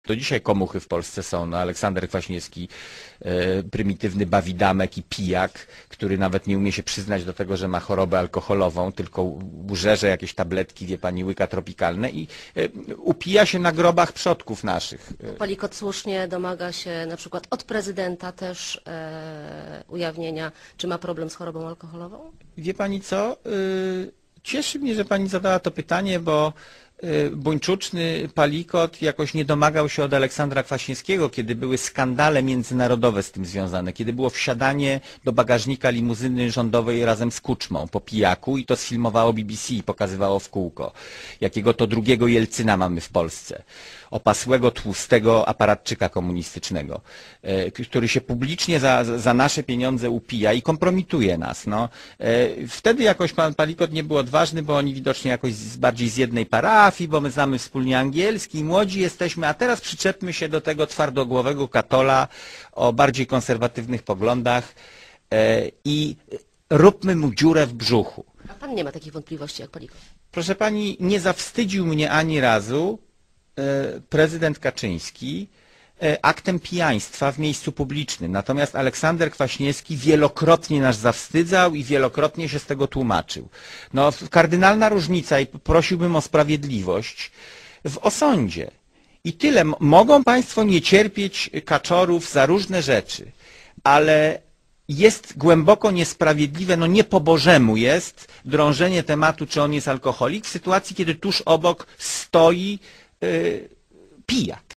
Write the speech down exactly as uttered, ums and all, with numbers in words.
Do dzisiaj komuchy w Polsce są. No, Aleksander Kwaśniewski, e, prymitywny bawidamek i pijak, który nawet nie umie się przyznać do tego, że ma chorobę alkoholową, tylko żerze jakieś tabletki, wie pani, łyka tropikalne i e, upija się na grobach przodków naszych. Palikot słusznie domaga się na przykład od prezydenta też e, ujawnienia, czy ma problem z chorobą alkoholową? Wie pani co? Y, cieszy mnie, że pani zadała to pytanie, bo buńczuczny Palikot jakoś nie domagał się od Aleksandra Kwaśniewskiego, kiedy były skandale międzynarodowe z tym związane, kiedy było wsiadanie do bagażnika limuzyny rządowej razem z Kuczmą po pijaku i to sfilmowało B B C i pokazywało w kółko, jakiego to drugiego Jelcyna mamy w Polsce. Opasłego, tłustego aparatczyka komunistycznego, który się publicznie za, za nasze pieniądze upija i kompromituje nas. No. Wtedy jakoś pan Palikot nie był odważny, bo oni widocznie jakoś z, bardziej z jednej parafii, bo my znamy wspólnie angielski, młodzi jesteśmy, a teraz przyczepmy się do tego twardogłowego katola o bardziej konserwatywnych poglądach i róbmy mu dziurę w brzuchu. A pan nie ma takich wątpliwości jak Palikot? Proszę pani, nie zawstydził mnie ani razu prezydent Kaczyński aktem pijaństwa w miejscu publicznym. Natomiast Aleksander Kwaśniewski wielokrotnie nas zawstydzał i wielokrotnie się z tego tłumaczył. No, kardynalna różnica i prosiłbym o sprawiedliwość w osądzie. I tyle. Mogą państwo nie cierpieć kaczorów za różne rzeczy, ale jest głęboko niesprawiedliwe, no nie po Bożemu jest drążenie tematu, czy on jest alkoholik, w sytuacji, kiedy tuż obok stoi yy, pijak.